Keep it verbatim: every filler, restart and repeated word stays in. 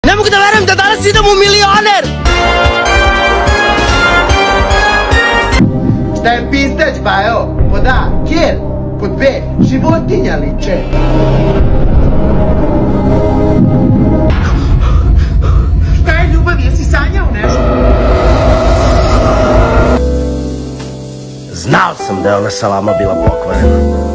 Ne mogu da verujem da danas idem u milioner! Šta je pistač, pa evo? Pod A, kjer. Pod B, životinja liče. Šta je ljubav, jesi sanjao nešto? Znao sam da je ona salama bila pokvarena.